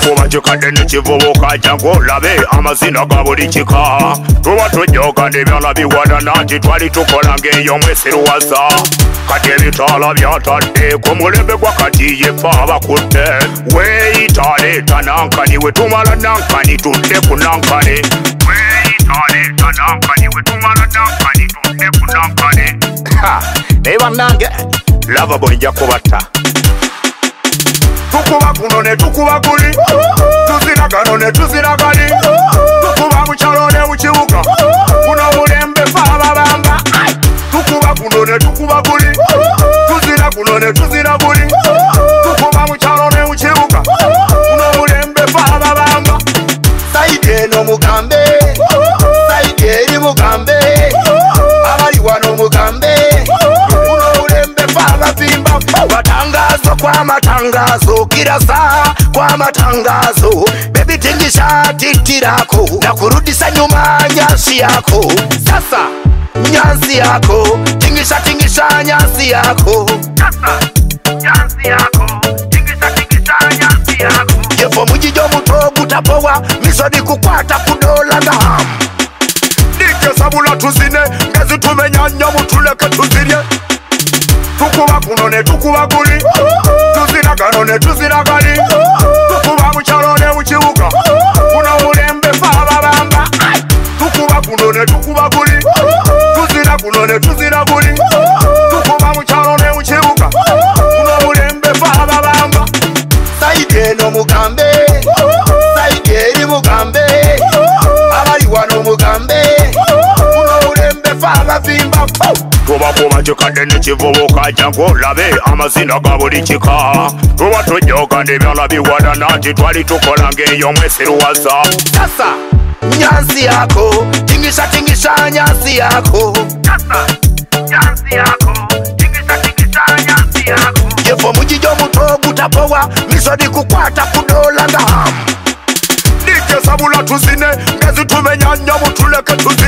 Tubakuba chikande nechivubuka jangu labe amazina ga buli chika. Tuba tujoga nebyala biwada nanti twali tukola ngeyo mwesiruwaza. Kati ebitala byatadde ku mulembe gwa kati ye baba kutte. Weeyita nankani wetumala nankani tudde ku nankani. Weeyita nankani wetumala nankani tudde ku nankani. Naye bannange Loverboy nja kubatta. Tukuba kuno ne tukuba guli, tuzira gano ne tuzira gali. Tukuba mu kyalo ne mu kibuga, kuno mulembe fa ababamba. Tukuba kuno ne tukuba guli, tuzira kuno ne tuzira guli. Tukuba mu kyalo ne mu kibuga, kuno mulembe fa ababamba. Saide no mugambe, saide eri mugambe, abali wano mugambe. Matangazo kwa matangazo, kila saa kwa matangazo. Baby tingisha titirako, na kurudisha nyuma nyasi yako. Sasa nyasi yako, tingisha nyasi yako. Sasa nyasi yako, tingisha nyasi yako. Yefo mujijo muto gutapowa, misodi kukwata kudola ngam. Nike sabula tuzine, ngezi tumenyanya mutuleke tuzirye. Tukuba kuno ne tukuba guli, tuzira gano ne tuzira gali. Tukuba mu kyalo ne mu kibuga, kuno mulembe fa ababamba. Tukuba kuno ne tukuba guli, tuzira kuno ne tuzira guli. Tukuba mu kyalo ne mu kibuga, kuno mulembe fa ababamba. Saide no mugambe, saide eri mugambe, abali wano mugambe, kuno mulembe fa abavimba. Tubakuba chikande nechivubuka jangu labe amazina ga buli chika. Tuba tujoga nebyala biwada nanti twali tukola ngeyo mwesiruwaza. Sasa nyansi yako, tingisha nyansi yako. Sasa nyansi yako, tingisha nyansi yako. Yefo mujijo muto gutapowa, misodi kukwata kudola ngam. Nike sabula tuzine, ngezi tumenyanya mutuleke tuzine.